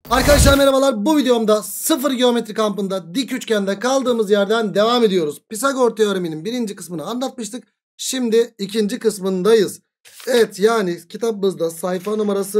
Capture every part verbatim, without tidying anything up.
Arkadaşlar merhabalar. Bu videomda sıfır geometri kampında dik üçgende kaldığımız yerden devam ediyoruz. Pisagor teoreminin birinci kısmını anlatmıştık. Şimdi ikinci kısmındayız. Evet, yani kitabımızda sayfa numarası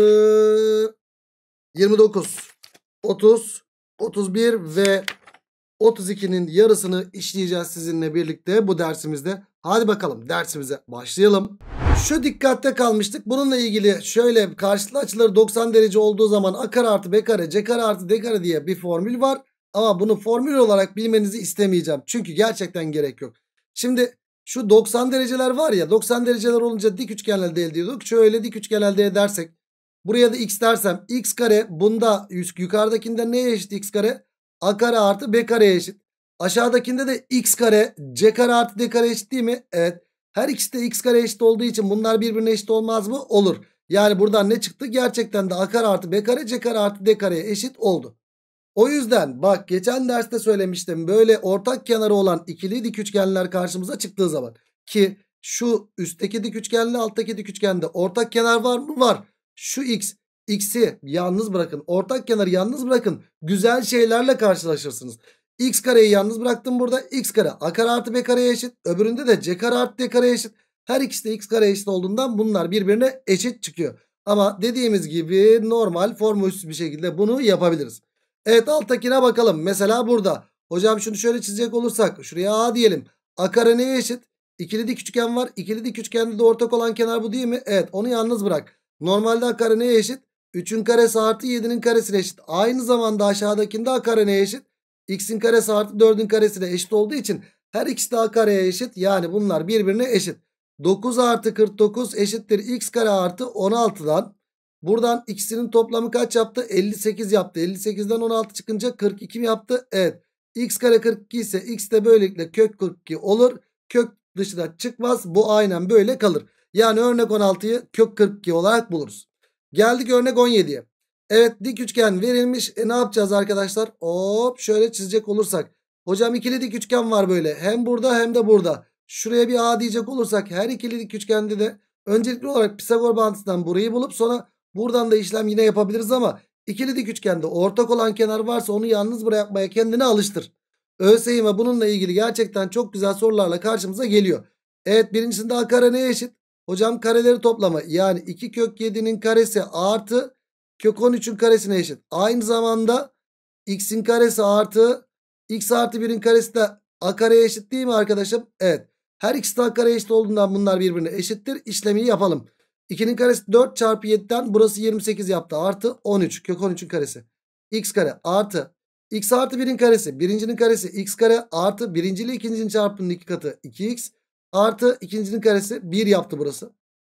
yirmi dokuz, otuz, otuz bir ve otuz ikinin yarısını işleyeceğiz sizinle birlikte bu dersimizde. Hadi bakalım dersimize başlayalım. Şu dikkatte kalmıştık. Bununla ilgili şöyle karşılıklı açıları doksan derece olduğu zaman a kare artı b kare c kare artı d kare diye bir formül var. Ama bunu formül olarak bilmenizi istemeyeceğim. Çünkü gerçekten gerek yok. Şimdi şu doksan dereceler var ya, doksan dereceler olunca dik üçgen elde ediyorduk. Şöyle dik üçgen elde edersek, buraya da x dersem x kare bunda yukarıdakinde neye eşit x kare? A kare artı b kareye eşit. Aşağıdakinde de x kare c kare artı d kare eşit değil mi? Evet. Her ikisi de x kare eşit olduğu için bunlar birbirine eşit olmaz mı? Olur. Yani buradan ne çıktı? Gerçekten de a kare artı b kare c kare artı d kareye eşit oldu. O yüzden bak, geçen derste söylemiştim. Böyle ortak kenarı olan ikili dik üçgenler karşımıza çıktığı zaman, ki şu üstteki dik üçgenle alttaki dik üçgende ortak kenar var mı? Var. Şu x, x'i yalnız bırakın. Ortak kenarı yalnız bırakın. Güzel şeylerle karşılaşırsınız. X kareyi yalnız bıraktım burada. X kare a kare artı b kareye eşit. Öbüründe de c kare artı d kareye eşit. Her ikisi de x kare eşit olduğundan bunlar birbirine eşit çıkıyor. Ama dediğimiz gibi normal formülsüz bir şekilde bunu yapabiliriz. Evet, alttakine bakalım. Mesela burada. Hocam şunu şöyle çizecek olursak. Şuraya a diyelim. A kare neye eşit? İkili dik üçgen var. İkili dik üçgende de ortak olan kenar bu değil mi? Evet, onu yalnız bırak. Normalde a kare neye eşit? üçün karesi artı yedinin karesine eşit. Aynı zamanda aşağıdakinde a kare neye eşit? X'in karesi artı dördün karesine eşit olduğu için her ikisi de a kareye eşit. Yani bunlar birbirine eşit. dokuz artı kırk dokuz eşittir x kare artı on altıdan. Buradan ikisinin toplamı kaç yaptı? elli sekiz yaptı. elli sekizden on altı çıkınca kırk iki mi yaptı? Evet. X kare kırk iki ise x de böylelikle kök kırk iki olur. Kök dışına çıkmaz. Bu aynen böyle kalır. Yani örnek on altıyı kök kırk iki olarak buluruz. Geldik örnek on yediye. Evet, dik üçgen verilmiş. E ne yapacağız arkadaşlar? Hop, şöyle çizecek olursak. Hocam ikili dik üçgen var böyle. Hem burada hem de burada. Şuraya bir a diyecek olursak, her ikili dik üçgende de öncelikli olarak Pisagor bağıntısından burayı bulup sonra buradan da işlem yine yapabiliriz ama ikili dik üçgende ortak olan kenar varsa onu yalnız bırakmaya kendini alıştır. ÖSYM bununla ilgili gerçekten çok güzel sorularla karşımıza geliyor. Evet, birincisinde a kare neye eşit? Hocam kareleri toplamı, yani iki kök yedinin karesi artı kök on üçün karesine eşit. Aynı zamanda x'in karesi artı x artı birin karesi de a kareye eşit değil mi arkadaşım? Evet. Her ikisi de a kareye eşit olduğundan bunlar birbirine eşittir. İşlemi yapalım. ikinin karesi dört çarpı yediden burası yirmi sekiz yaptı. Artı on üç. Kök on üçün karesi. X kare artı x artı birin karesi. Birincinin karesi x kare artı birinci ile ikincinin çarpımının iki katı iki x. Artı ikincinin karesi bir yaptı burası.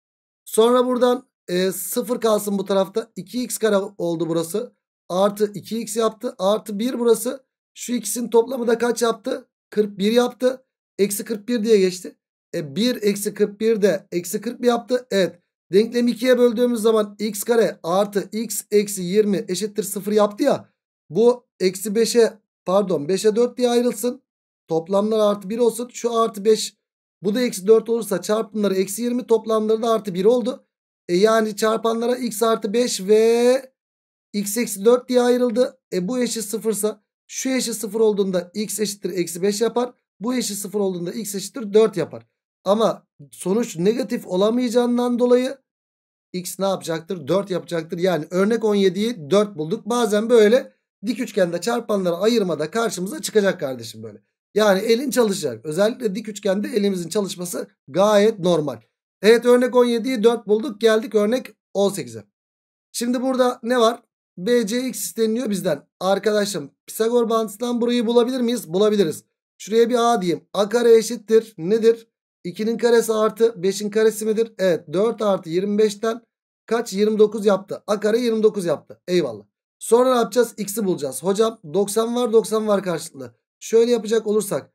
Sonra buradan e, sıfır kalsın bu tarafta. iki x kare oldu burası. Artı iki x yaptı. Artı bir burası. Şu ikisinin toplamı da kaç yaptı? kırk bir yaptı. Eksi kırk bir diye geçti. E, bir eksi kırk bir de eksi kırk bir yaptı. Evet. Denklemi ikiye böldüğümüz zaman x kare artı x eksi yirmi eşittir sıfır yaptı ya. Bu eksi beşe pardon beşe dört diye ayrılsın. Toplamlar artı bir olsun. Şu artı beş, bu da eksi dört olursa çarpımları eksi yirmi, toplamları da artı bir oldu. E yani çarpanlara x artı beş ve x eksi dört diye ayrıldı. E bu eşit sıfırsa şu eşit sıfır olduğunda x eşittir eksi beş yapar. Bu eşit sıfır olduğunda x eşittir dört yapar. Ama sonuç negatif olamayacağından dolayı x ne yapacaktır? dört yapacaktır. Yani örnek on yediyi dört bulduk. Bazen böyle dik üçgende çarpanları ayırmada karşımıza çıkacak kardeşim böyle. Yani elin çalışacak. Özellikle dik üçgende elimizin çalışması gayet normal. Evet, örnek on yediyi dört bulduk. Geldik örnek on sekize. Şimdi burada ne var? B C x isteniyor bizden. Arkadaşım, Pisagor bağıntısından burayı bulabilir miyiz? Bulabiliriz. Şuraya bir a diyeyim. A kare eşittir nedir? ikinin karesi artı beşin karesi midir? Evet, dört artı yirmi beşten kaç? yirmi dokuz yaptı. A kare yirmi dokuz yaptı. Eyvallah. Sonra ne yapacağız? X'i bulacağız. Hocam doksan var, doksan var karşılıklı. Şöyle yapacak olursak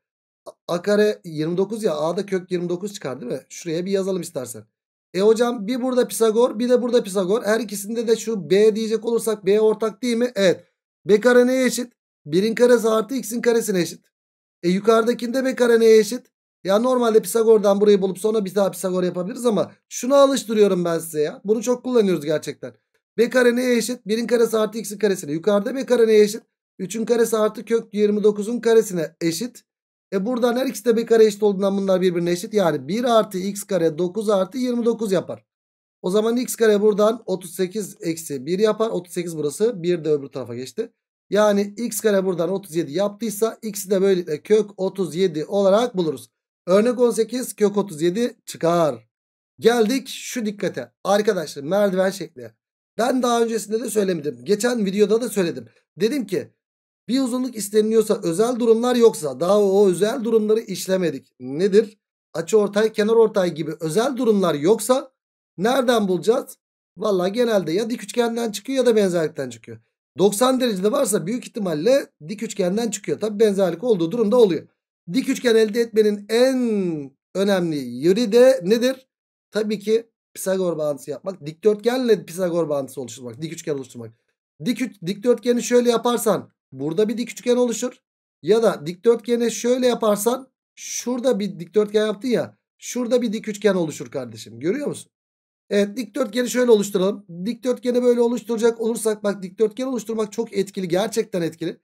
a kare yirmi dokuz ya, a'da kök yirmi dokuz çıkar değil mi? Şuraya bir yazalım istersen. E hocam bir burada Pisagor, bir de burada Pisagor. Her ikisinde de şu b diyecek olursak b ortak değil mi? Evet. B kare neye eşit? birin karesi artı x'in karesine eşit. E yukarıdakinde b kare neye eşit? Ya normalde Pisagor'dan burayı bulup sonra bir daha Pisagor yapabiliriz ama şunu alıştırıyorum ben size ya. Bunu çok kullanıyoruz gerçekten. B kare neye eşit? birin karesi artı x'in karesine. Yukarıda B kare neye eşit? üçün karesi artı kök yirmi dokuzun karesine eşit. E buradan her ikisi de B kare eşit olduğundan bunlar birbirine eşit. Yani bir artı x kare dokuz artı yirmi dokuz yapar. O zaman x kare buradan otuz sekiz eksi bir yapar. otuz sekiz burası. bir de öbür tarafa geçti. Yani x kare buradan otuz yedi yaptıysa x'i de böylelikle kök otuz yedi olarak buluruz. Örnek on sekiz kök otuz yedi çıkar. Geldik şu dikkate. Arkadaşlar merdiven şekli. Ben daha öncesinde de söylemedim. Geçen videoda da söyledim. Dedim ki bir uzunluk isteniliyorsa, özel durumlar yoksa, daha o özel durumları işlemedik. Nedir? Açıortay, kenarortay gibi özel durumlar yoksa nereden bulacağız? Vallahi genelde ya dik üçgenden çıkıyor ya da benzerlikten çıkıyor. doksan derecede varsa büyük ihtimalle dik üçgenden çıkıyor. Tabi benzerlik olduğu durumda oluyor. Dik üçgen elde etmenin en önemli yeri de nedir? Tabii ki Pisagor bağıntısı yapmak. Dikdörtgenle Pisagor bağıntısı oluşturmak. Dik üçgen oluşturmak. Dik, dikdörtgeni şöyle yaparsan burada bir dik üçgen oluşur. Ya da dikdörtgeni şöyle yaparsan şurada bir dikdörtgen yaptın ya. Şurada bir dik üçgen oluşur kardeşim. Görüyor musun? Evet, dikdörtgeni şöyle oluşturalım. Dikdörtgeni böyle oluşturacak olursak bak, dikdörtgen oluşturmak çok etkili. Gerçekten etkili.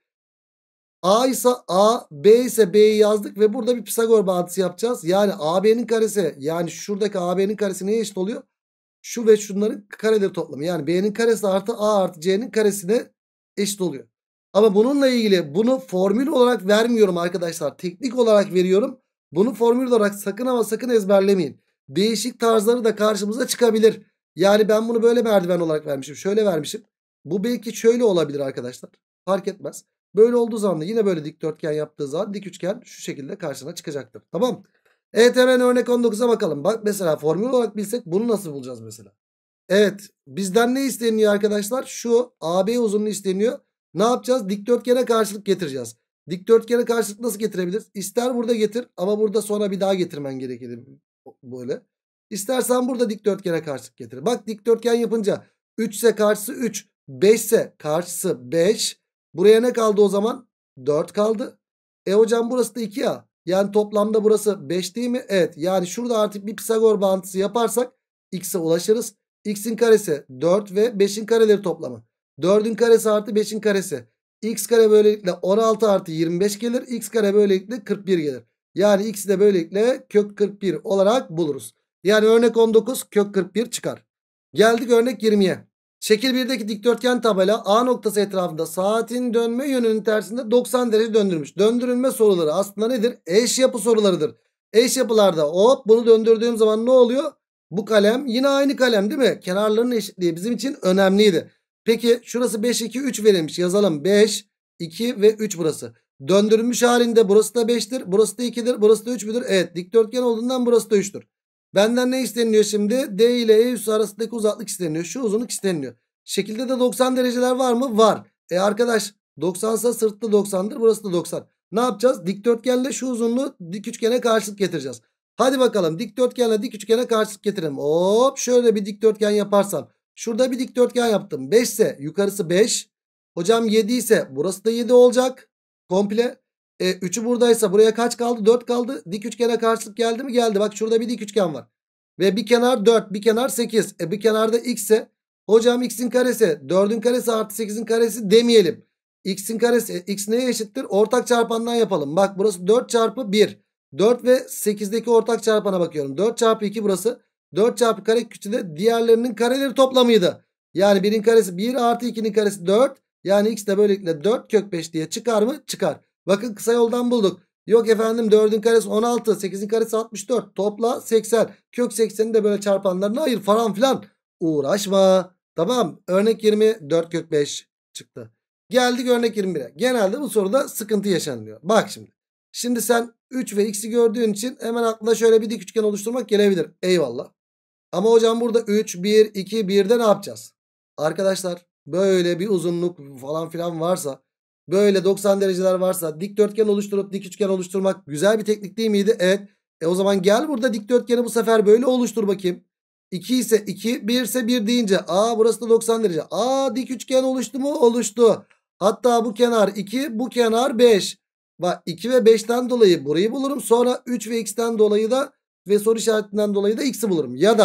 A ise A, B ise B'yi yazdık ve burada bir Pisagor bağıntısı yapacağız. Yani A B'nin karesi, yani şuradaki A B'nin karesi neye eşit oluyor? Şu ve şunların kareleri toplamı. Yani B'nin karesi artı A artı C'nin karesine eşit oluyor. Ama bununla ilgili bunu formül olarak vermiyorum arkadaşlar. Teknik olarak veriyorum. Bunu formül olarak sakın ama sakın ezberlemeyin. Değişik tarzları da karşımıza çıkabilir. Yani ben bunu böyle merdiven olarak vermişim. Şöyle vermişim. Bu belki şöyle olabilir arkadaşlar. Fark etmez. Böyle olduğu zaman da yine böyle dikdörtgen yaptığı zaman dik üçgen şu şekilde karşına çıkacaktır. Tamam. Evet, hemen örnek on dokuza bakalım. Bak mesela formül olarak bilsek bunu nasıl bulacağız mesela? Evet, bizden ne isteniyor arkadaşlar? Şu A B uzunluğu isteniyor. Ne yapacağız? Dikdörtgene karşılık getireceğiz. Dikdörtgene karşılık nasıl getirebiliriz? İster burada getir ama burada sonra bir daha getirmen gerekir. Böyle. İstersen burada dikdörtgene karşılık getir. Bak, dikdörtgen yapınca üç ise karşısı üç. beş ise karşısı beş. Buraya ne kaldı o zaman? dört kaldı. E hocam burası da iki ya. Yani toplamda burası beş değil mi? Evet. Yani şurada artık bir Pisagor bağıntısı yaparsak x'e ulaşırız. X'in karesi dört ve beşin kareleri toplamı. dördün karesi artı beşin karesi. X kare böylelikle on altı artı yirmi beş gelir. X kare böylelikle kırk bir gelir. Yani x'i de böylelikle kök kırk bir olarak buluruz. Yani örnek on dokuz kök kırk bir çıkar. Geldik örnek yirmiye. Şekil birdeki dikdörtgen tabela A noktası etrafında saatin dönme yönünün tersinde doksan derece döndürmüş. Döndürülme soruları aslında nedir? Eş yapı sorularıdır. Eş yapılarda hop bunu döndürdüğüm zaman ne oluyor? Bu kalem yine aynı kalem değil mi? Kenarlarının eşitliği bizim için önemliydi. Peki şurası beş, iki, üç verilmiş. Yazalım beş, iki ve üç burası. Döndürülmüş halinde burası da beştir. Burası da ikidir. Burası da üç müdür? Evet, dikdörtgen olduğundan burası da üçtür. Benden ne isteniyor şimdi? D ile E üssü arasındaki uzaklık isteniyor. Şu uzunluk isteniyor. Şekilde de doksan dereceler var mı? Var. E arkadaş, doksan ise sırtı doksandır. Burası da doksan. Ne yapacağız? Dikdörtgenle şu uzunluğu dik üçgene karşılık getireceğiz. Hadi bakalım, dikdörtgenle dik üçgene karşılık getirelim. Hop, şöyle bir dikdörtgen yaparsam. Şurada bir dikdörtgen yaptım. beş ise yukarısı beş. Hocam yedi ise burası da yedi olacak. Komple. E, üçü buradaysa buraya kaç kaldı? dört kaldı. Dik üçgene karşılık geldi mi? Geldi. Bak şurada bir dik üçgen var. Ve bir kenar dört, bir kenar sekiz. E bir kenarda x ise hocam x'in karesi dördün karesi artı sekizin karesi demeyelim. X'in karesi, e, x neye eşittir? Ortak çarpandan yapalım. Bak burası dört çarpı bir. dört ve sekizdeki ortak çarpana bakıyorum. dört çarpı iki burası. dört çarpı kareküçü de diğerlerinin kareleri toplamıydı. Yani birin karesi bir artı ikinin karesi dört. Yani x de böylelikle dört kök beş diye çıkar mı? Çıkar. Bakın kısa yoldan bulduk. Yok efendim, dördün karesi on altı, sekizin karesi altmış dört. Topla seksen. Kök sekseni de böyle çarpanlarına ayır falan filan. Uğraşma. Tamam. Örnek yirmi dört kök beş çıktı. Geldik örnek yirmi bire. Genelde bu soruda sıkıntı yaşanıyor. Bak şimdi. Şimdi sen üç ve x'i gördüğün için hemen aklına şöyle bir dik üçgen oluşturmak gelebilir. Eyvallah. Ama hocam burada üç, bir, iki, birde ne yapacağız? Arkadaşlar böyle bir uzunluk falan filan varsa, böyle doksan dereceler varsa dikdörtgen oluşturup dik üçgen oluşturmak güzel bir teknik değil miydi? Evet. E o zaman gel burada dikdörtgeni bu sefer böyle oluştur bakayım. iki ise iki, bir ise bir deyince aa burası da doksan derece. Aa dik üçgen oluştu mu? Oluştu. Hatta bu kenar iki, bu kenar beş. Bak iki ve beşten dolayı burayı bulurum. Sonra üç ve x'ten dolayı da ve soru işaretinden dolayı da x'i bulurum. Ya da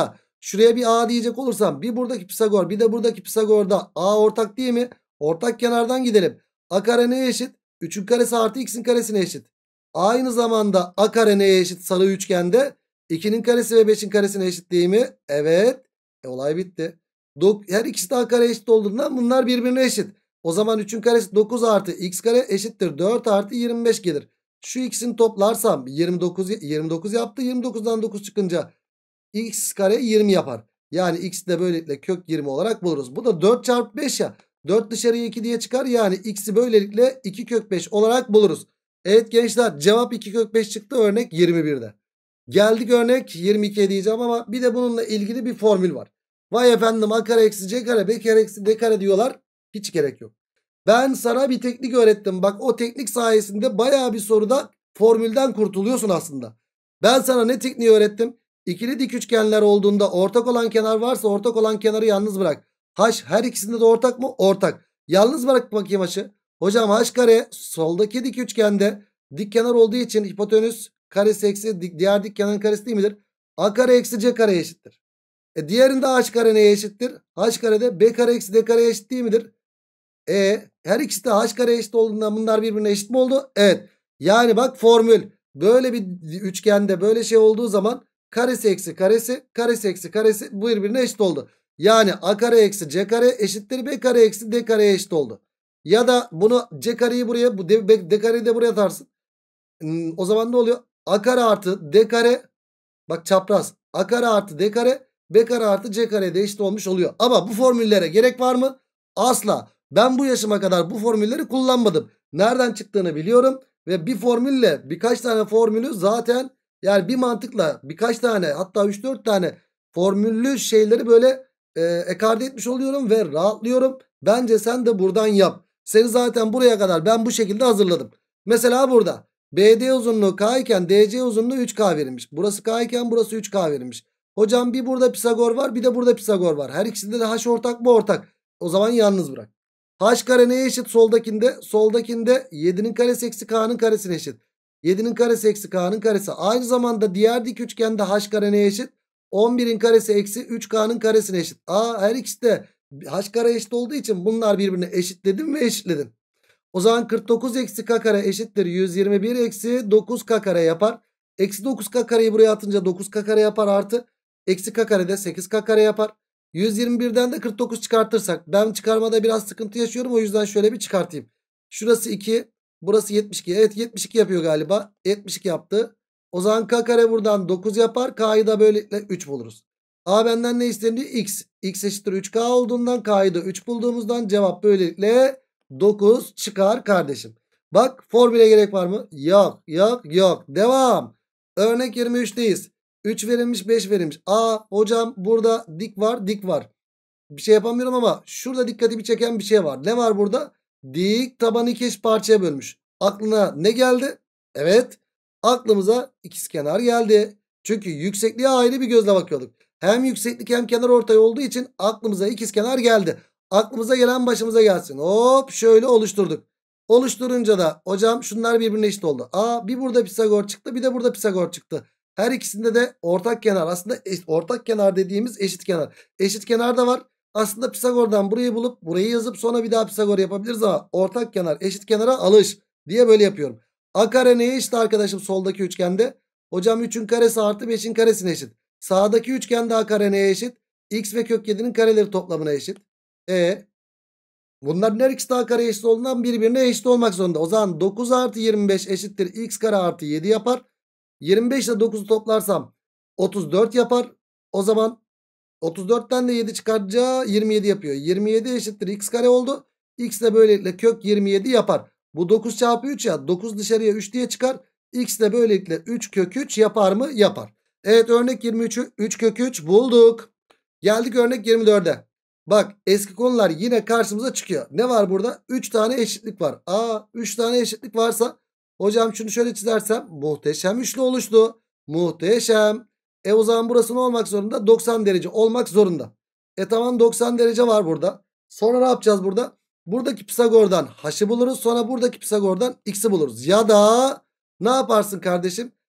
Şuraya bir A diyecek olursam bir buradaki Pisagor bir de buradaki Pisagor'da A ortak değil mi? Ortak kenardan gidelim. A kare neye eşit? üçün karesi artı x'in karesine eşit. Aynı zamanda A kare neye eşit sarı üçgende? ikinin karesi ve beşin karesine eşit değil mi? Evet. E, olay bitti. Her ikisi de A kare eşit olduğundan bunlar birbirine eşit. O zaman üçün karesi dokuz artı x kare eşittir dört artı yirmi beş gelir. Şu ikisini toplarsam yirmi dokuz, yirmi dokuz yaptı. yirmi dokuzdan dokuz çıkınca x kare yirmi yapar. Yani x'i de böylelikle kök yirmi olarak buluruz. Bu da dört çarpı beş ya. dört dışarıya iki diye çıkar. Yani x'i böylelikle iki kök beş olarak buluruz. Evet gençler, cevap iki kök beş çıktı, örnek yirmi birde. Geldik örnek yirmi ikiye diyeceğim ama bir de bununla ilgili bir formül var. Vay efendim, a kare eksi c kare b kare eksi d kare diyorlar. Hiç gerek yok. Ben sana bir teknik öğrettim. Bak, o teknik sayesinde bayağı bir soruda formülden kurtuluyorsun aslında. Ben sana ne tekniği öğrettim? İkili dik üçgenler olduğunda ortak olan kenar varsa ortak olan kenarı yalnız bırak. H her ikisinde de ortak mı? Ortak. Yalnız bırak bakayım H'ı. Hocam h kare soldaki dik üçgende dik kenar olduğu için hipotenüs karesi eksi dik, diğer dik kenarın karesi değil midir? A kare eksi c kare eşittir. E diğerinde h kare neye eşittir? H kare de b kare eksi d kare eşit değil midir? E her ikisi de h kare eşit olduğundan bunlar birbirine eşit mi oldu? Evet. Yani bak, formül böyle bir üçgende böyle şey olduğu zaman karesi eksi karesi karesi eksi karesi bu birbirine eşit oldu. Yani a kare eksi c kare eşittir b kare eksi d kareye eşit oldu. Ya da bunu c kareyi buraya, bu d, d kareyi de buraya atarsın. Hmm, o zaman ne oluyor? A kare artı d kare, bak çapraz, a kare artı d kare b kare artı c kare de eşit olmuş oluyor. Ama bu formüllere gerek var mı? Asla. Ben bu yaşıma kadar bu formülleri kullanmadım. Nereden çıktığını biliyorum ve bir formülle birkaç tane formülü zaten, yani bir mantıkla birkaç tane, hatta üç dört tane formüllü şeyleri böyle e, ekarte etmiş oluyorum ve rahatlıyorum. Bence sen de buradan yap. Seni zaten buraya kadar ben bu şekilde hazırladım. Mesela burada B D uzunluğu K iken D C uzunluğu üç K verilmiş. Burası K iken burası üç K verilmiş. Hocam bir burada Pisagor var, bir de burada Pisagor var. Her ikisinde de H ortak mı? Ortak. O zaman yalnız bırak. H kare neye eşit soldakinde? Soldakinde yedinin karesi eksi K'nın karesine eşit. yedinin karesi eksi K'nın karesi. Aynı zamanda diğer dik üçgende H kare neye eşit? on birin karesi eksi üç K'nın karesine eşit. Aa, her ikisi de H kare eşit olduğu için bunlar birbirine eşitledim ve eşitledim. O zaman kırk dokuz eksi K kare eşittir yüz yirmi bir eksi dokuz K kare yapar. Eksi dokuz K kareyi buraya atınca dokuz K kare yapar, artı eksi K kare de sekiz K kare yapar. yüz yirmi birden de kırk dokuz çıkartırsak, ben çıkarmada biraz sıkıntı yaşıyorum, o yüzden şöyle bir çıkartayım. Şurası iki, burası yetmiş iki. Evet, yetmiş iki yapıyor galiba. yetmiş iki yaptı. O zaman K kare buradan dokuz yapar. K'yı da böylelikle üç buluruz. A benden ne isteniyor? X. X eşittir üç K olduğundan K'yı da üç bulduğumuzdan cevap böylelikle dokuz çıkar kardeşim. Bak, formüle gerek var mı? Yok yok yok. Devam. Örnek yirmi üçteyiz. üç verilmiş, beş verilmiş. Aa hocam, burada dik var, dik var. Bir şey yapamıyorum ama şurada dikkatimi çeken bir şey var. Ne var burada? Dik tabanı iki eşit parçaya bölmüş. Aklına ne geldi? Evet, aklımıza ikizkenar geldi. Çünkü yüksekliğe ayrı bir gözle bakıyorduk. Hem yükseklik hem kenar ortay olduğu için aklımıza ikizkenar geldi. Aklımıza gelen başımıza gelsin. Hop, şöyle oluşturduk. Oluşturunca da hocam şunlar birbirine eşit oldu. Aa, bir burada Pisagor çıktı, bir de burada Pisagor çıktı. Her ikisinde de ortak kenar, aslında ortak kenar dediğimiz eşit kenar. Eşit kenar da var. Aslında Pisagor'dan burayı bulup burayı yazıp sonra bir daha Pisagor yapabiliriz ama ortak kenar eşit kenara alış diye böyle yapıyorum. A kare neye eşit arkadaşım soldaki üçgende? Hocam üçün karesi artı beşin karesine eşit. Sağdaki üçgende A kare neye eşit? X ve kök yedinin kareleri toplamına eşit. E bunların her ikisi de A kare eşit olduğundan birbirine eşit olmak zorunda. O zaman dokuz artı yirmi beş eşittir X kare artı yedi yapar. yirmi beş ile dokuzu toplarsam otuz dört yapar. O zaman otuz dörtten de yedi çıkartacağı yirmi yedi yapıyor. yirmi yedi eşittir X kare oldu. X de böylelikle kök yirmi yedi yapar. Bu dokuz çarpı üç ya. dokuz dışarıya üç diye çıkar. X de böylelikle üç kök üç yapar mı? Yapar. Evet, örnek yirmi üçü üç kök üç bulduk. Geldik örnek yirmi dörde. Bak, eski konular yine karşımıza çıkıyor. Ne var burada? üç tane eşitlik var. Aa, üç tane eşitlik varsa hocam şunu şöyle çizersem muhteşem üçlü oluştu. Muhteşem. E o zaman burası ne olmak zorunda? doksan derece olmak zorunda. E tamam, doksan derece var burada. Sonra ne yapacağız burada? Buradaki Pisagor'dan H'ı buluruz. Sonra buradaki Pisagor'dan X'i buluruz. Ya da ne yaparsın kardeşim?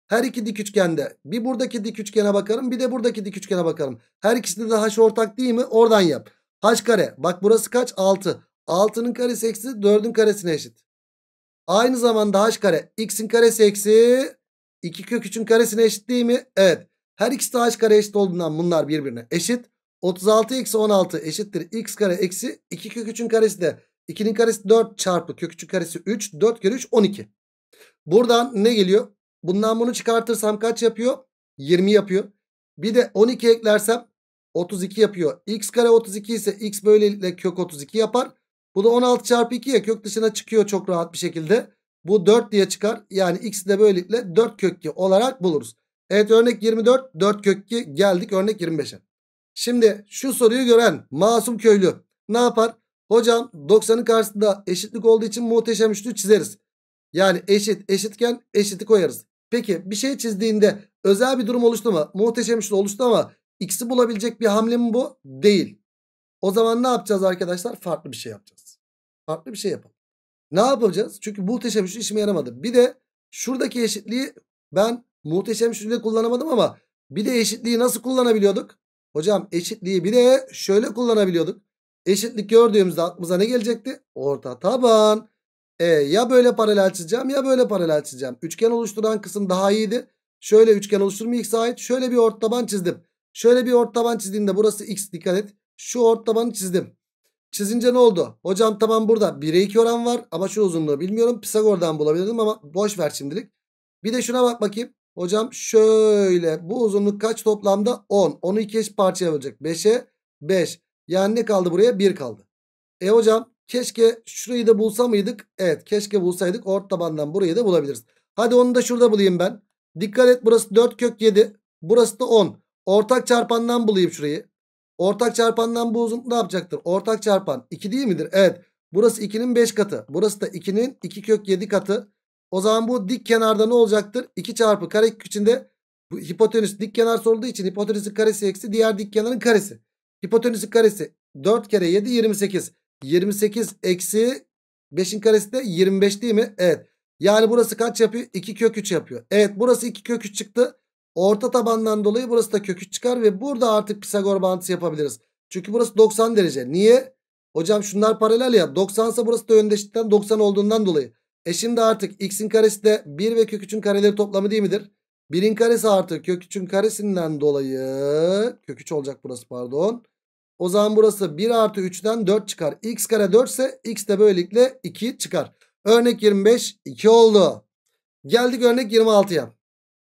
Her iki dik üçgende bir buradaki dik üçgene bakarım, bir de buradaki dik üçgene bakarım. Her ikisinde de h ortak değil mi? Oradan yap. H kare. Bak burası kaç? altı. altının karesi eksi dördün karesine eşit. Aynı zamanda h kare x'in karesi eksi iki kök üçün karesine eşit değil mi? Evet. Her ikisi de h kare eşit olduğundan bunlar birbirine eşit. otuz altı eksi on altı eşittir x kare eksi iki kök üçün karesi de ikinin karesi dört çarpı kök üçün karesi üç. dört kere üç on iki. Buradan ne geliyor? Bundan bunu çıkartırsam kaç yapıyor? yirmi yapıyor. Bir de on iki eklersem otuz iki yapıyor. X kare otuz iki ise x böylelikle kök otuz iki yapar. Bu da on altı çarpı iki ya, kök dışına çıkıyor çok rahat bir şekilde. Bu dört diye çıkar. Yani x'i de böylelikle dört kök iki olarak buluruz. Evet, örnek yirmi dört, dört kök iki. Geldik örnek yirmi beşe. Şimdi şu soruyu gören masum köylü ne yapar? Hocam doksanın karşısında eşitlik olduğu için muhteşem üçlü çizeriz. Yani eşit eşitken eşiti koyarız. Peki bir şey çizdiğinde özel bir durum oluştu mu? Muhteşem üçlü oluştu ama x'i bulabilecek bir hamle mi bu? Değil. O zaman ne yapacağız arkadaşlar? Farklı bir şey yapacağız. Farklı bir şey yapalım. Ne yapacağız? Çünkü muhteşem üçlü işime yaramadı. Bir de şuradaki eşitliği ben muhteşem üçlüde kullanamadım ama bir de eşitliği nasıl kullanabiliyorduk? Hocam eşitliği bir de şöyle kullanabiliyorduk. Eşitlik gördüğümüzde aklımıza ne gelecekti? Orta taban. E, ya böyle paralel çizeceğim ya böyle paralel çizeceğim. Üçgen oluşturan kısım daha iyiydi. Şöyle üçgen oluşturma x'e ait. Şöyle bir ortaban çizdim. Şöyle bir ortaban çizdiğimde burası x, dikkat et. Şu ortabanı çizdim. Çizince ne oldu? Hocam tamam, burada bire iki oran var ama şu uzunluğu bilmiyorum. Pisagor'dan bulabilirdim ama boş ver şimdilik. Bir de şuna bak bakayım. Hocam şöyle, bu uzunluk kaç toplamda? on. onu iki eşit parçaya bölecek. beşe beş. Yani ne kaldı buraya? bir kaldı. E hocam keşke şurayı da bulsa mıydık? Evet, keşke bulsaydık. Ortabandan burayı da bulabiliriz. Hadi onu da şurada bulayım ben. Dikkat et, burası dört kök yedi. Burası da on. Ortak çarpandan bulayım şurayı. Ortak çarpandan bu uzunluk ne yapacaktır? Ortak çarpan iki değil midir? Evet. Burası ikinin beş katı. Burası da ikinin iki kök yedi katı. O zaman bu dik kenarda ne olacaktır? iki çarpı karekök içinde bu hipotenüs dik kenar sorulduğu için hipotenüsün karesi eksi diğer dik kenarın karesi. Hipotenüsün karesi dört kere yedi yirmi sekiz. yirmi sekiz eksi beşin karesi de yirmi beş değil mi? Evet. Yani burası kaç yapıyor? iki kök üç yapıyor. Evet, burası iki kök üç çıktı. Orta tabandan dolayı burası da kök üç çıkar ve burada artık Pisagor bağıntısı yapabiliriz. Çünkü burası doksan derece. Niye? Hocam şunlar paralel ya. doksan ise burası da yöndeşlikten doksan olduğundan dolayı. E şimdi artık x'in karesi de bir ve kök üçün kareleri toplamı değil midir? birin karesi artı kök üçün karesinden dolayı kök üç olacak burası, pardon. O zaman burası bir artı üçten dört çıkar. X kare dört ise x de böylelikle iki çıkar. Örnek yirmi beş iki oldu. Geldik örnek yirmi altıya.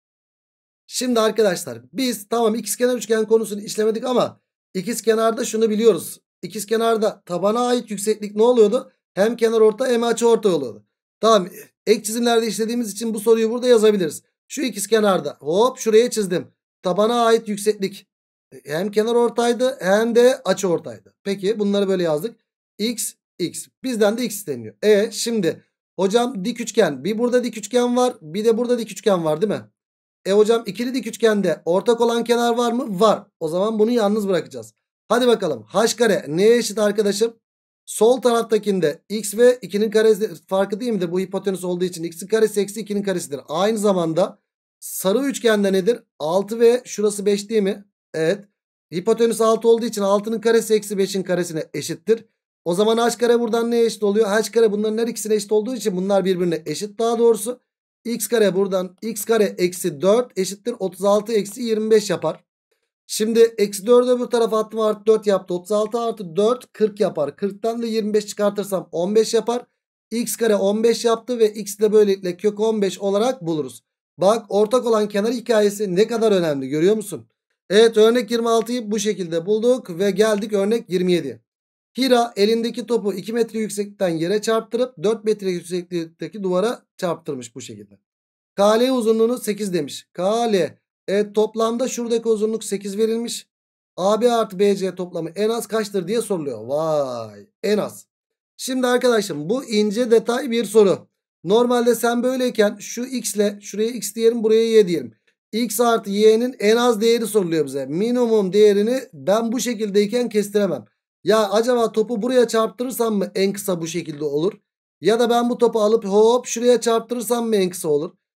Şimdi arkadaşlar biz tamam ikizkenar üçgen konusunu işlemedik ama ikizkenarda şunu biliyoruz. İkizkenarda tabana ait yükseklik ne oluyordu? Hem kenarorta hem açıortay oluyordu. Tamam, ek çizimlerde işlediğimiz için bu soruyu burada yazabiliriz. Şu ikizkenarda hop şuraya çizdim. Tabana ait yükseklik hem kenarortaydı hem de açıortaydı. Peki bunları böyle yazdık. X, X. Bizden de X isteniyor. E şimdi hocam dik üçgen. Bir burada dik üçgen var. Bir de burada dik üçgen var değil mi? E hocam ikili dik üçgende ortak olan kenar var mı? Var. O zaman bunu yalnız bırakacağız. Hadi bakalım. H kare neye eşit arkadaşım? Sol taraftakinde x ve ikinin karesi farkı değil midir? Bu hipotenüs olduğu için x'in karesi eksi ikinin karesidir. Aynı zamanda sarı üçgende nedir? altı ve şurası beş değil mi? Evet. Hipotenüs altı olduğu için altının karesi eksi beşin karesine eşittir. O zaman h kare buradan neye eşit oluyor? H kare bunların her ikisine eşit olduğu için bunlar birbirine eşit daha doğrusu. X kare buradan x kare eksi dört eşittir otuz altı eksi yirmi beş yapar. Şimdi eksi dördü öbür tarafa attım, artı dört yaptı. otuz altı artı dört kırk yapar. kırktan da yirmi beş çıkartırsam on beş yapar. X kare on beş yaptı ve x de böylelikle kök on beş olarak buluruz. Bak ortak olan kenar hikayesi ne kadar önemli, görüyor musun? Evet, örnek yirmi altıyı bu şekilde bulduk ve geldik örnek yirmi yediye. Hira elindeki topu iki metre yükseklikten yere çarptırıp dört metre yükseklikteki duvara çarptırmış bu şekilde. K L uzunluğunu sekiz demiş. K L. Evet, toplamda şuradaki uzunluk sekiz verilmiş. A B artı B C toplamı en az kaçtır diye soruluyor. Vay, en az. Şimdi arkadaşım bu ince detay bir soru. Normalde sen böyleyken şu x ile şuraya x diyelim, buraya y diyelim. X artı y'nin en az değeri soruluyor bize. Minimum değerini ben bu şekildeyken kestiremem. Ya acaba topu buraya çarptırırsam mı en kısa bu şekilde olur? Ya da ben bu topu alıp hop şuraya çarptırırsam mı en kısa olur?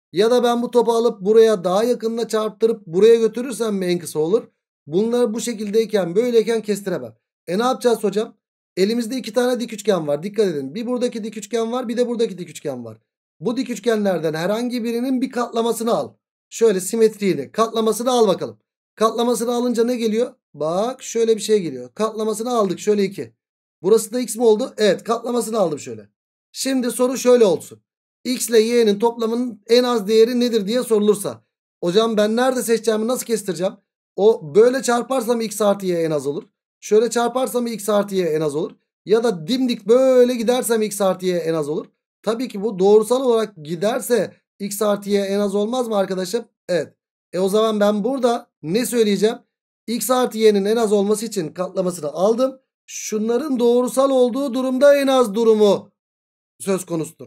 Ya da ben bu topu alıp buraya daha yakınına çarptırıp buraya götürürsem mi en kısa olur? Bunları bu şekildeyken böyleyken kestiremem. E ne yapacağız hocam? Elimizde iki tane dik üçgen var. Dikkat edin. Bir buradaki dik üçgen var, bir de buradaki dik üçgen var. Bu dik üçgenlerden herhangi birinin bir katlamasını al. Şöyle simetriyle katlamasını al bakalım. Katlamasını alınca ne geliyor? Bak şöyle bir şey geliyor. Katlamasını aldık şöyle iki. Burası da x mi oldu? Evet, katlamasını aldım şöyle. Şimdi soru şöyle olsun. X ile y'nin toplamının en az değeri nedir diye sorulursa. Hocam ben nerede seçeceğimi nasıl kestireceğim? O böyle çarparsam x artı y en az olur. Şöyle çarparsam x artı y en az olur. Ya da dimdik böyle gidersem x artı y en az olur. Tabii ki bu doğrusal olarak giderse x artı y en az olmaz mı arkadaşım? Evet. E o zaman ben burada ne söyleyeceğim? X artı y'nin en az olması için katlamasını aldım. Şunların doğrusal olduğu durumda en az durumu söz konusudur.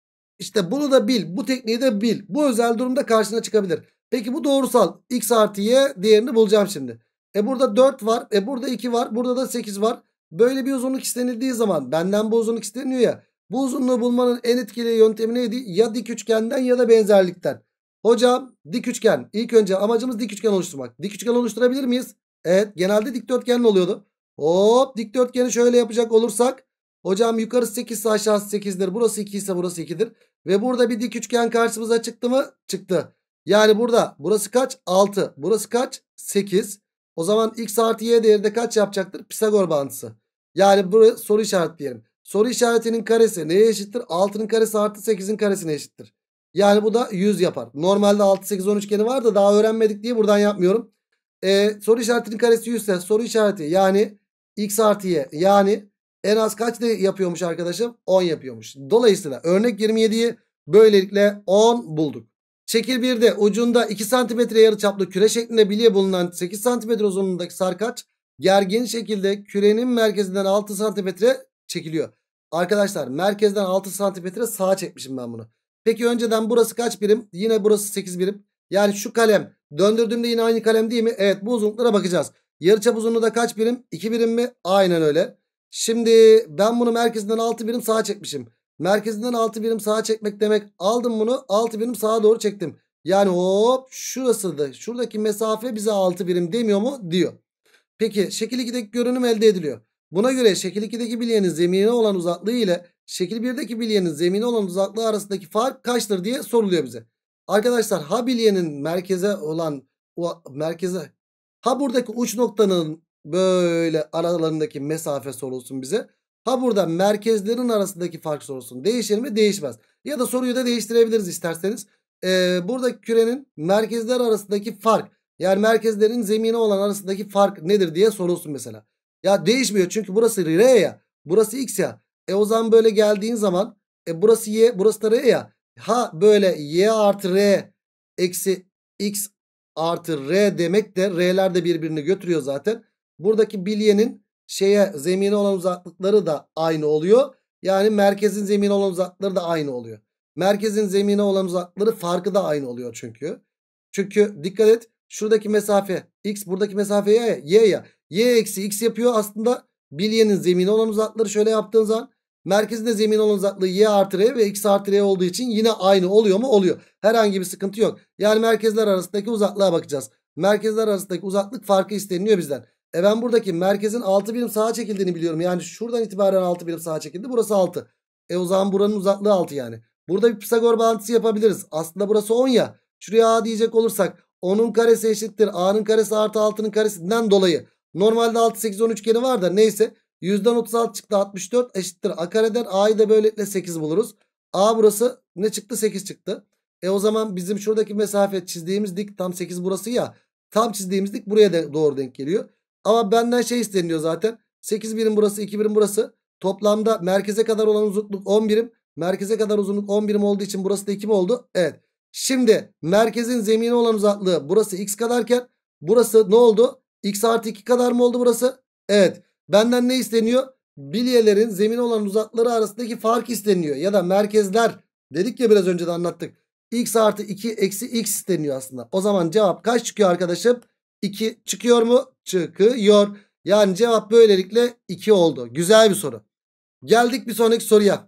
İşte bunu da bil. Bu tekniği de bil. Bu özel durumda karşına çıkabilir. Peki bu doğrusal. X artı y değerini bulacağım şimdi. E burada dört var. E burada iki var. Burada da sekiz var. Böyle bir uzunluk istenildiği zaman benden bu uzunluk isteniyor ya. Bu uzunluğu bulmanın en etkili yöntemi neydi? Ya dik üçgenden ya da benzerlikten. Hocam dik üçgen. İlk önce amacımız dik üçgen oluşturmak. Dik üçgen oluşturabilir miyiz? Evet. Genelde dikdörtgenli oluyordu. Hop, dikdörtgeni şöyle yapacak olursak. Hocam yukarısı sekiz ise aşağısı sekizdir. Burası iki ise burası ikidir. Ve burada bir dik üçgen karşımıza çıktı mı? Çıktı. Yani burada burası kaç? altı. Burası kaç? sekiz. O zaman x artı y değeri de kaç yapacaktır? Pisagor bağıntısı. Yani buraya soru işaretleyelim. Soru işaretinin karesi neye eşittir? altının karesi artı sekizin karesine eşittir. Yani bu da yüz yapar. Normalde altı, sekiz, on üçgeni var da daha öğrenmedik diye buradan yapmıyorum. Ee, soru işaretinin karesi yüz ise soru işareti yani x artı y yani en az kaç de yapıyormuş arkadaşım? on yapıyormuş. Dolayısıyla örnek yirmi yediyi böylelikle on bulduk. Şekil birde ucunda iki santimetre yarıçaplı küre şeklinde bilye bulunan sekiz santimetre uzunluğundaki sarkaç gergin şekilde kürenin merkezinden altı santimetre çekiliyor. Arkadaşlar merkezden altı santimetre sağa çekmişim ben bunu. Peki önceden burası kaç birim? Yine burası sekiz birim. Yani şu kalem döndürdüğümde yine aynı kalem değil mi? Evet, bu uzunluklara bakacağız. Yarıçap uzunluğu da kaç birim? iki birim mi? Aynen öyle. Şimdi ben bunu merkezinden altı birim sağa çekmişim. Merkezinden altı birim sağa çekmek demek, aldım bunu altı birim sağa doğru çektim. Yani hop şurası da, şuradaki mesafe bize altı birim demiyor mu? Diyor. Peki şekil ikideki görünüm elde ediliyor. Buna göre şekil ikideki bilyenin zemine olan uzaklığı ile şekil birdeki bilyenin zemine olan uzaklığı arasındaki fark kaçtır diye soruluyor bize. Arkadaşlar ha bilyenin merkeze olan o merkeze ha buradaki uç noktanın böyle aralarındaki mesafe sorulsun bize. Ha burada merkezlerin arasındaki fark sorulsun. Değişir mi? Değişmez. Ya da soruyu da değiştirebiliriz isterseniz. Ee, buradaki kürenin merkezler arasındaki fark, yani merkezlerin zemine olan arasındaki fark nedir diye sorulsun mesela. Ya değişmiyor çünkü burası R ya. Burası X ya. E o zaman böyle geldiğin zaman e burası Y, burası da R ya. Ha böyle Y artı R eksi X artı R demek de R'ler de birbirini götürüyor zaten. Buradaki bilyenin şeye zemine olan uzaklıkları da aynı oluyor. Yani merkezin zemine olan uzaklıkları da aynı oluyor. Merkezin zemine olan uzaklıkları farkı da aynı oluyor çünkü. Çünkü dikkat et. Şuradaki mesafe x, buradaki mesafe y, y ya. Y eksi x yapıyor aslında. Bilyenin zemine olan uzaklıkları şöyle yaptığın zaman merkezinde zemine olan uzaklığı y artı r ve x artı r olduğu için yine aynı oluyor mu? Oluyor. Herhangi bir sıkıntı yok. Yani merkezler arasındaki uzaklığa bakacağız. Merkezler arasındaki uzaklık farkı isteniliyor bizden. E ben buradaki merkezin altı birim sağa çekildiğini biliyorum. Yani şuradan itibaren altı birim sağa çekildi. Burası altı. E o zaman buranın uzaklığı altı yani. Burada bir Pisagor bağıntısı yapabiliriz. Aslında burası on ya. Şuraya a diyecek olursak onun karesi eşittir a'nın karesi artı altının karesinden dolayı. Normalde altı, sekiz, on üçgeni var da neyse. yüzden otuz altı çıktı, altmış dört eşittir a kareden, a'yı da böylelikle sekiz buluruz. A burası ne çıktı? sekiz çıktı. E o zaman bizim şuradaki mesafe çizdiğimiz dik tam sekiz burası ya. Tam çizdiğimiz dik buraya de doğru denk geliyor. Ama benden şey isteniyor zaten. sekiz birim burası, iki birim burası. Toplamda merkeze kadar olan uzunluk on birim. Merkeze kadar uzunluk on birim olduğu için burası da iki mi oldu? Evet. Şimdi merkezin zemine olan uzaklığı burası x kadarken burası ne oldu? X artı iki kadar mı oldu burası? Evet. Benden ne isteniyor? Bilyelerin zemine olan uzaklıkları arasındaki fark isteniyor. Ya da merkezler dedik ya, biraz önce de anlattık. X artı iki eksi x isteniyor aslında. O zaman cevap kaç çıkıyor arkadaşım? iki çıkıyor mu? Çıkıyor. Yani cevap böylelikle iki oldu. Güzel bir soru. Geldik bir sonraki soruya.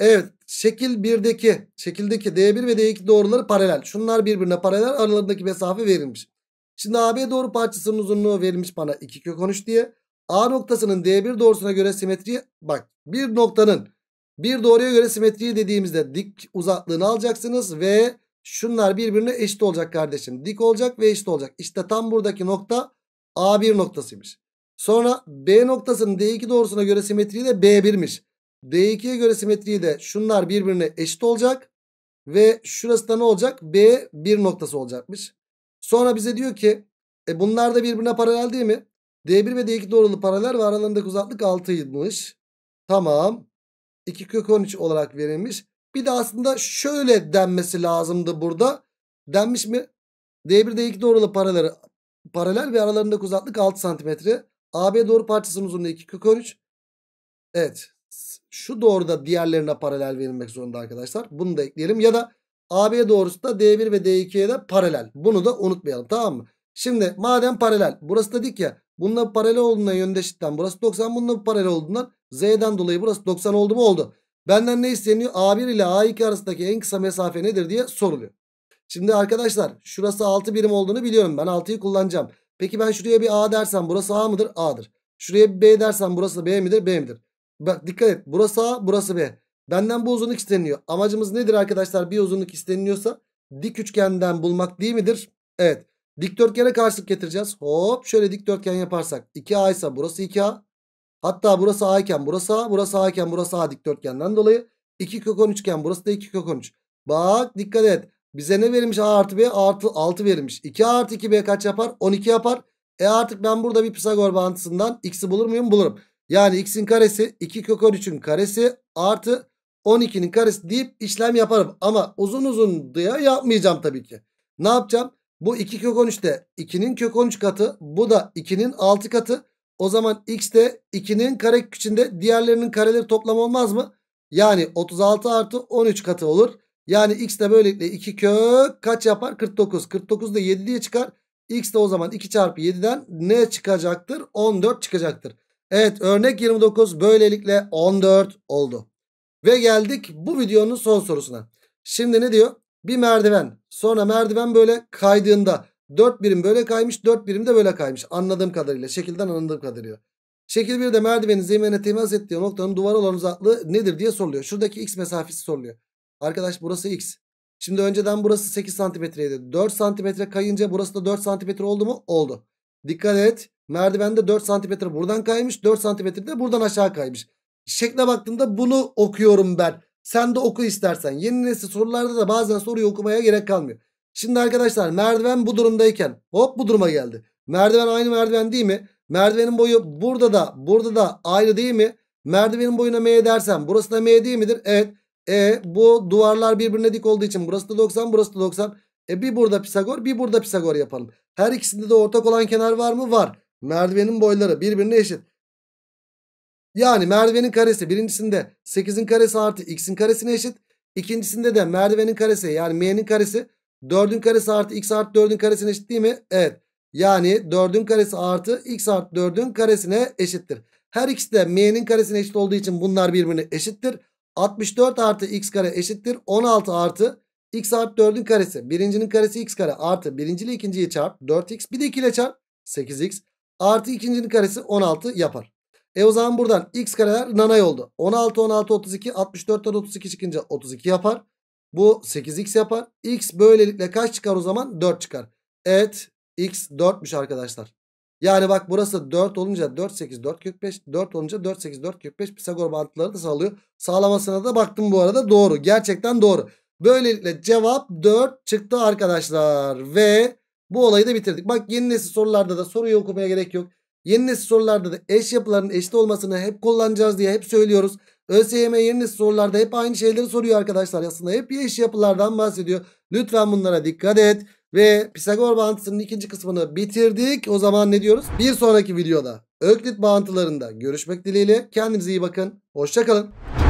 Evet, şekil birdeki şekildeki D bir ve D iki doğruları paralel. Şunlar birbirine paralel, aralarındaki mesafe verilmiş. Şimdi A B doğru parçasının uzunluğu verilmiş bana iki kök on üç diye. A noktasının D bir doğrusuna göre simetriyi, bak bir noktanın bir doğruya göre simetriyi dediğimizde dik uzaklığını alacaksınız ve şunlar birbirine eşit olacak kardeşim. Dik olacak ve eşit olacak. İşte tam buradaki nokta A bir noktasıymış. Sonra B noktasının D iki doğrusuna göre simetriyi de B bir'miş. D iki'ye göre simetriyi de şunlar birbirine eşit olacak. Ve şurası da ne olacak? B bir noktası olacakmış. Sonra bize diyor ki e bunlar da birbirine paralel değil mi? D bir ve D iki doğrulu paralel ve aralarındaki uzaklık altıymış. Tamam. iki kök on üç olarak verilmiş. Bir de aslında şöyle denmesi lazımdı burada. Denmiş mi? D bir D iki doğrulu paralel, paralel ve aralarındaki uzaklık altı santimetre. A B doğru parçasının uzunluğu iki kök on üç. Evet. Şu doğruda diğerlerine paralel verilmek zorunda arkadaşlar. Bunu da ekleyelim. Ya da A B doğrusu da D bir ve D iki'ye de paralel. Bunu da unutmayalım, tamam mı? Şimdi madem paralel, burası da dik ya. Bununla paralel olduğundan yöndeşlikten burası doksan. Bununla paralel olduğundan Z'den dolayı burası doksan oldu mu? Oldu. Benden ne isteniyor? A bir ile A iki arasındaki en kısa mesafe nedir diye soruluyor. Şimdi arkadaşlar şurası altı birim olduğunu biliyorum. Ben altıyı kullanacağım. Peki ben şuraya bir A dersem burası A mıdır? A'dır. Şuraya bir B dersem burası B midir? B midir? Bak dikkat et. Burası A, burası B. Benden bu uzunluk isteniyor. Amacımız nedir arkadaşlar? Bir uzunluk isteniliyorsa dik üçgenden bulmak değil midir? Evet. Dikdörtgene karşılık getireceğiz. Hop şöyle dikdörtgen yaparsak iki A ise burası iki A. Hatta burası A iken burası A. Burası A iken burası A dikdörtgenden dolayı. iki kök on üç iken burası da iki kök on üç. Bak dikkat et. Bize ne verilmiş? A artı B artı altı verilmiş. iki A artı iki B kaç yapar? on iki yapar. E artık ben burada bir Pisagor bağıntısından x'i bulur muyum? Bulurum. Yani x'in karesi iki kök on üçün karesi artı on ikinin karesi deyip işlem yaparım. Ama uzun uzun diye yapmayacağım tabii ki. Ne yapacağım? Bu iki kök on üçte ikinin kök on üç katı. Bu da ikinin altı katı. O zaman x de ikinin kare içinde diğerlerinin kareleri toplam olmaz mı? Yani otuz altı artı on üç katı olur. Yani x de böylelikle iki kök kaç yapar? kırk dokuz. kırk dokuz da yedi diye çıkar. X de o zaman iki çarpı yedi'den ne çıkacaktır? on dört çıkacaktır. Evet, örnek yirmi dokuz böylelikle on dört oldu. Ve geldik bu videonun son sorusuna. Şimdi ne diyor? Bir merdiven. Sonra merdiven böyle kaydığında dört birim böyle kaymış, dört birim de böyle kaymış. Anladığım kadarıyla, şekilden anladığım kadarıyla. Şekil birde merdivenin zemine temas ettiği noktanın duvara olan uzaklığı nedir diye soruluyor. Şuradaki x mesafesi soruluyor. Arkadaş burası x. Şimdi önceden burası sekiz santimetreydi. dört santimetre kayınca burası da dört santimetre oldu mu? Oldu. Dikkat et. Merdivende dört santimetre buradan kaymış. dört santimetre de buradan aşağı kaymış. Şekle baktığımda bunu okuyorum ben. Sen de oku istersen. Yeni nesil sorularda da bazen soruyu okumaya gerek kalmıyor. Şimdi arkadaşlar merdiven bu durumdayken hop bu duruma geldi. Merdiven aynı merdiven değil mi? Merdivenin boyu burada da burada da aynı değil mi? Merdivenin boyuna M dersem burası da M değil midir? Evet. E bu duvarlar birbirine dik olduğu için burası da doksan, burası da doksan. E bir burada Pisagor, bir burada Pisagor yapalım. Her ikisinde de ortak olan kenar var mı? Var. Merdivenin boyları birbirine eşit. Yani merdivenin karesi birincisinde sekizin karesi artı x'in karesine eşit. İkincisinde de merdivenin karesi yani m'nin karesi dördün karesi artı x artı dördün karesine eşit değil mi? Evet. Yani dördün karesi artı x artı dördün karesine eşittir. Her ikisi de m'nin karesine eşit olduğu için bunlar birbirine eşittir. altmış dört artı x kare eşittir. on altı artı x artı dördün karesi. Birincinin karesi x kare artı birinci ile ikinciyi çarp dört x. Bir de iki ile çarp sekiz x. Artı ikincinin karesi on altı yapar. E o zaman buradan x kareler nanay oldu. on altı on altı otuz iki. altmış dörtten otuz iki çıkınca otuz iki yapar. Bu sekiz x yapar. X böylelikle kaç çıkar o zaman? dört çıkar. Evet x dört'müş arkadaşlar. Yani bak burası dört olunca dört sekiz dört kök beş. dört olunca dört sekiz dört kök beş. Pisagor bağıntıları da sağlıyor. Sağlamasına da baktım bu arada, doğru. Gerçekten doğru. Böylelikle cevap dört çıktı arkadaşlar. Ve bu olayı da bitirdik. Bak yeni nesil sorularda da soruyu okumaya gerek yok. Yeni nesil sorularda da eş yapıların eşit olmasını hep kullanacağız diye hep söylüyoruz. ÖSYM yeni nesil sorularda hep aynı şeyleri soruyor arkadaşlar. Aslında hep eş yapılardan bahsediyor. Lütfen bunlara dikkat et. Ve Pisagor bağıntısının ikinci kısmını bitirdik. O zaman ne diyoruz? Bir sonraki videoda Öklit bağıntılarında görüşmek dileğiyle. Kendinize iyi bakın. Hoşça kalın.